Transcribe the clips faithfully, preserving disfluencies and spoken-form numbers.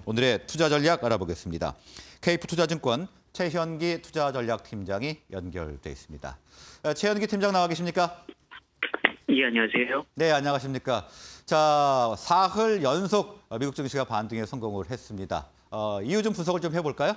오늘의 투자 전략 알아보겠습니다. 케이프투자증권 최현기 투자전략팀장이 연결돼 있습니다. 최현기 팀장 나와 계십니까? 예, 안녕하세요. 네, 안녕하십니까. 자, 사흘 연속 미국 증시가 반등에 성공을 했습니다. 어, 이유 좀 분석을 좀 해볼까요?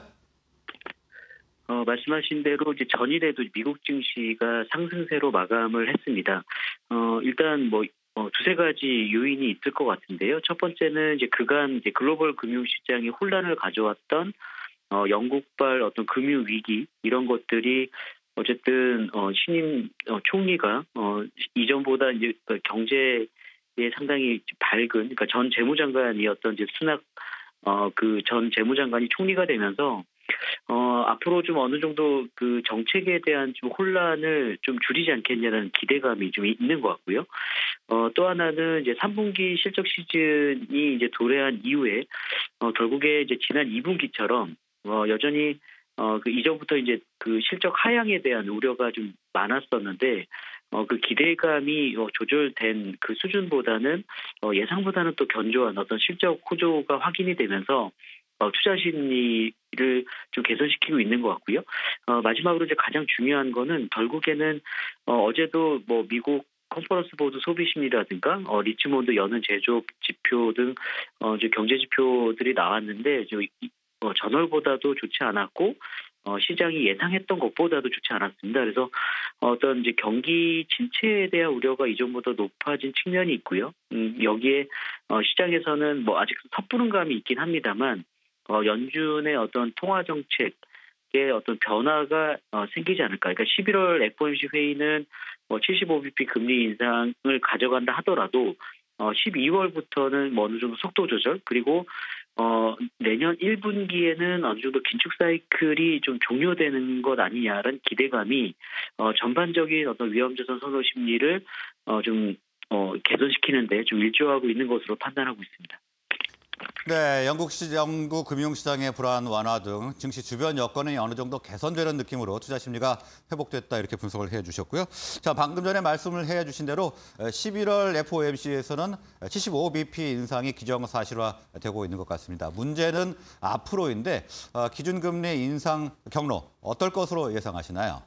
어, 말씀하신 대로 이제 전일에도 미국 증시가 상승세로 마감을 했습니다. 어, 일단 뭐 어, 두세 가지 요인이 있을 것 같은데요. 첫 번째는 이제 그간 이제 글로벌 금융시장이 혼란을 가져왔던 어, 영국발 어떤 금융 위기 이런 것들이 어쨌든 어, 신임 어, 총리가 어, 이전보다 이제 경제에 상당히 밝은, 그러니까 전 재무장관이었던 이제 수낙 어, 그 전 재무장관이 총리가 되면서 어, 앞으로 좀 어느 정도 그 정책에 대한 좀 혼란을 좀 줄이지 않겠냐는 기대감이 좀 있는 것 같고요. 어, 또 하나는 이제 삼 분기 실적 시즌이 이제 도래한 이후에 어, 결국에 이제 지난 이 분기처럼 어, 여전히 어, 그 이전부터 이제 그 실적 하향에 대한 우려가 좀 많았었는데 어, 그 기대감이 어, 조절된 그 수준보다는 어, 예상보다는 또 견조한 어떤 실적 호조가 확인이 되면서 어, 투자 심리를 좀 개선시키고 있는 것 같고요. 어, 마지막으로 이제 가장 중요한 거는 결국에는 어, 어제도 뭐 미국 컨퍼런스 보드 소비 심리라든가 어, 리치몬드 여는 제조업 지표 등 어, 이제 경제 지표들이 나왔는데 저, 어, 전월보다도 좋지 않았고 어, 시장이 예상했던 것보다도 좋지 않았습니다. 그래서 어떤 이제 경기 침체에 대한 우려가 이전보다 높아진 측면이 있고요. 음, 여기에 어, 시장에서는 뭐 아직 섣부른 감이 있긴 합니다만 어, 연준의 어떤 통화 정책의 어떤 변화가 어, 생기지 않을까. 그러니까 십일월 에프오엠씨 회의는 뭐 칠십오 비피 금리 인상을 가져간다 하더라도 어, 십이월부터는 뭐 어느 정도 속도 조절 그리고 어, 내년 일 분기에는 어느 정도 긴축 사이클이 좀 종료되는 것 아니냐라는 기대감이 어, 전반적인 어떤 위험자산 선호 심리를 어, 좀 어, 개선시키는데 좀 일조하고 있는 것으로 판단하고 있습니다. 네, 영국 시, 영국 금융시장의 불안 완화 등 증시 주변 여건이 어느 정도 개선되는 느낌으로 투자 심리가 회복됐다 이렇게 분석을 해주셨고요. 자, 방금 전에 말씀을 해주신 대로 십일월 에프오엠씨에서는 칠십오 비피 인상이 기정사실화되고 있는 것 같습니다. 문제는 앞으로인데 기준금리 인상 경로 어떨 것으로 예상하시나요?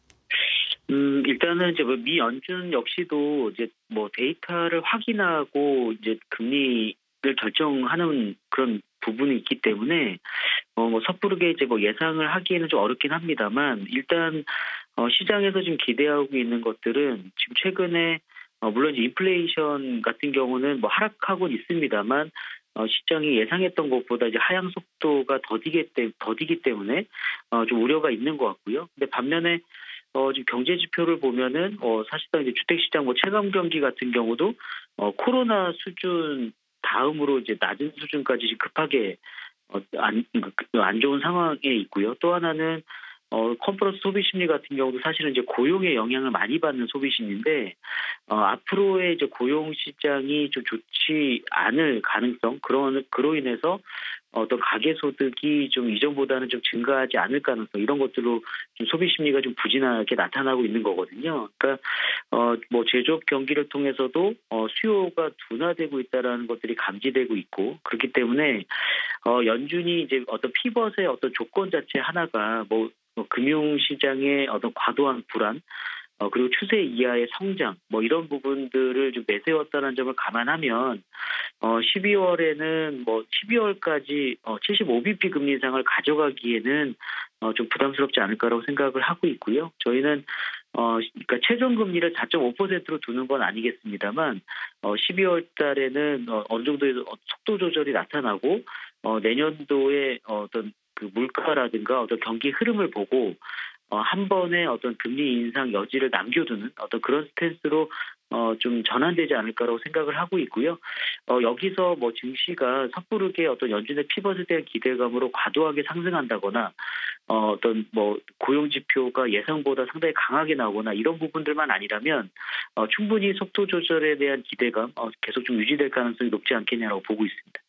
음, 일단은 이제 뭐 미 연준 역시도 이제 뭐 데이터를 확인하고 이제 금리 를 결정하는 그런 부분이 있기 때문에 어, 뭐 섣부르게 이제 뭐 예상을 하기에는 좀 어렵긴 합니다만 일단 어, 시장에서 지금 기대하고 있는 것들은 지금 최근에 어, 물론 이제 인플레이션 같은 경우는 뭐 하락하고는 있습니다만 어, 시장이 예상했던 것보다 이제 하향 속도가 더디기, 때, 더디기 때문에 어, 좀 우려가 있는 것 같고요. 근데 반면에 어, 지금 경제 지표를 보면은 어, 사실상 이제 주택시장 뭐 체감 경기 같은 경우도 어, 코로나 수준 다음으로 이제 낮은 수준까지 급하게 어, 안, 안 좋은 상황에 있고요. 또 하나는 어, 컨퍼런스 소비 심리 같은 경우도 사실은 이제 고용에 영향을 많이 받는 소비 심리인데 어, 앞으로의 이제 고용 시장이 좀 좋지 않을 가능성 그런 그로 인해서 어떤 가계 소득이 좀 이전보다는 좀 증가하지 않을 가능성 이런 것들로 좀 소비 심리가 좀 부진하게 나타나고 있는 거거든요. 그러니까 어, 뭐 제조업 경기를 통해서도 어, 수요가 둔화되고 있다라는 것들이 감지되고 있고 그렇기 때문에 어, 연준이 이제 어떤 피벗의 어떤 조건 자체 하나가 뭐 뭐 금융시장의 어떤 과도한 불안, 어, 그리고 추세 이하의 성장, 뭐 이런 부분들을 좀 내세웠다는 점을 감안하면, 어, 십이월에는 뭐 십이월까지 어, 칠십오 비피 금리 인상을 가져가기에는 어, 좀 부담스럽지 않을까라고 생각을 하고 있고요. 저희는 어, 그러니까 최종 금리를 사 점 오 퍼센트로 두는 건 아니겠습니다만, 어, 십이월 달에는 어, 어느 정도의 속도 조절이 나타나고, 어, 내년도에 어떤 그 물가라든가 어떤 경기 흐름을 보고 어, 한 번에 어떤 금리 인상 여지를 남겨두는 어떤 그런 스탠스로 어, 좀 전환되지 않을까라고 생각을 하고 있고요. 어, 여기서 뭐 증시가 섣부르게 어떤 연준의 피벗에 대한 기대감으로 과도하게 상승한다거나 어, 어떤 뭐 고용 지표가 예상보다 상당히 강하게 나오거나 이런 부분들만 아니라면 어, 충분히 속도 조절에 대한 기대감 어, 계속 좀 유지될 가능성이 높지 않겠냐라고 보고 있습니다.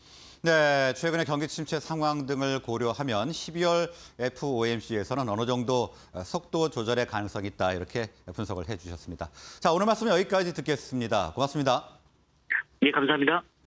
네, 최근의 경기 침체 상황 등을 고려하면 십이월 에프오엠씨에서는 어느 정도 속도 조절의 가능성이 있다 이렇게 분석을 해주셨습니다. 자, 오늘 말씀 여기까지 듣겠습니다. 고맙습니다. 네, 감사합니다.